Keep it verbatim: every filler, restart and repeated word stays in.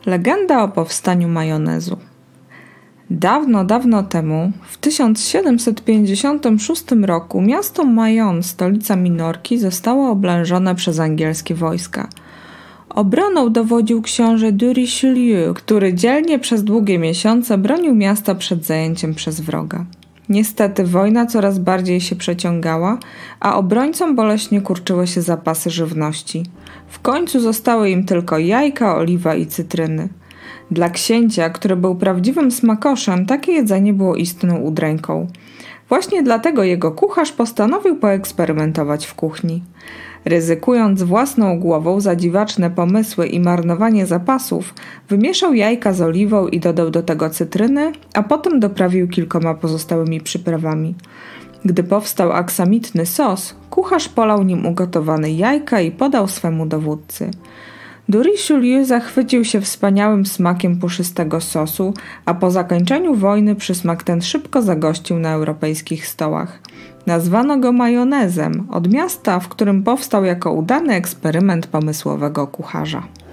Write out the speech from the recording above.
Legenda o powstaniu majonezu. Dawno, dawno temu, w tysiąc siedemset pięćdziesiątym szóstym roku, miasto Mayonne, stolica Minorki, zostało oblężone przez angielskie wojska. Obroną dowodził książę de Richelieu, który dzielnie przez długie miesiące bronił miasta przed zajęciem przez wroga. Niestety wojna coraz bardziej się przeciągała, a obrońcom boleśnie kurczyły się zapasy żywności. W końcu zostały im tylko jajka, oliwa i cytryny. Dla księcia, który był prawdziwym smakoszem, takie jedzenie było istną udręką. Właśnie dlatego jego kucharz postanowił poeksperymentować w kuchni. Ryzykując własną głową za dziwaczne pomysły i marnowanie zapasów, wymieszał jajka z oliwą i dodał do tego cytryny, a potem doprawił kilkoma pozostałymi przyprawami. Gdy powstał aksamitny sos, kucharz polał nim ugotowane jajka i podał swemu dowódcy. De Richelieu zachwycił się wspaniałym smakiem puszystego sosu, a po zakończeniu wojny przysmak ten szybko zagościł na europejskich stołach. Nazwano go majonezem, od miasta, w którym powstał jako udany eksperyment pomysłowego kucharza.